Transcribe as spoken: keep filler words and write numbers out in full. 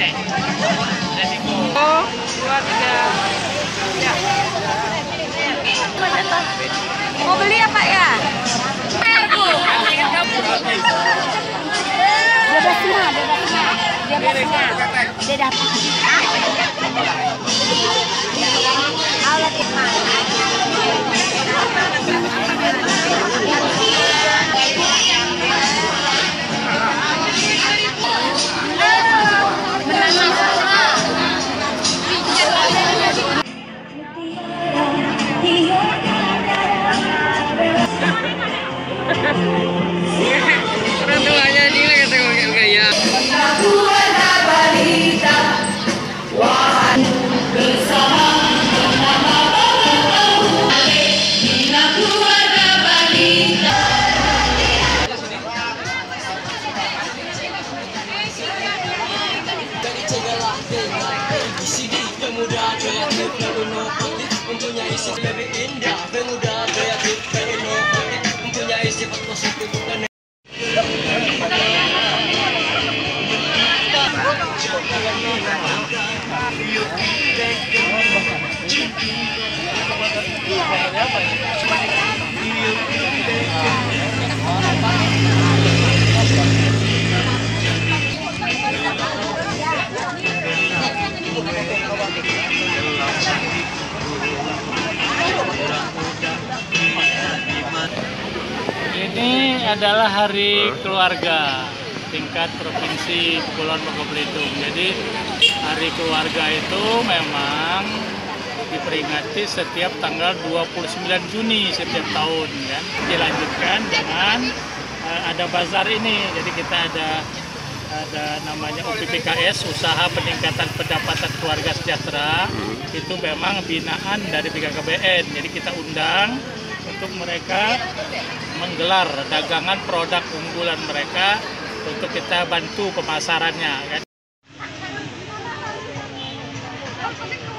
deh. Oh, dua, tiga. Ya. Mau beli ya Pak ya? Dia bersih, dia bersih, dia dapat. Allah kita. Orang tuanya ini lagi tengok gaya. Ini adalah hari keluarga tingkat provinsi Kepulauan Bangka Belitung. Jadi hari keluarga itu memang diperingati setiap tanggal dua puluh sembilan Juni setiap tahun, kan. Dilanjutkan dengan uh, ada bazar ini. Jadi kita ada ada namanya U P P K S, Usaha Peningkatan Pendapatan Keluarga Sejahtera. Itu memang binaan dari B K K B N. Jadi kita undang untuk mereka menggelar dagangan produk unggulan mereka untuk kita bantu pemasarannya, kan.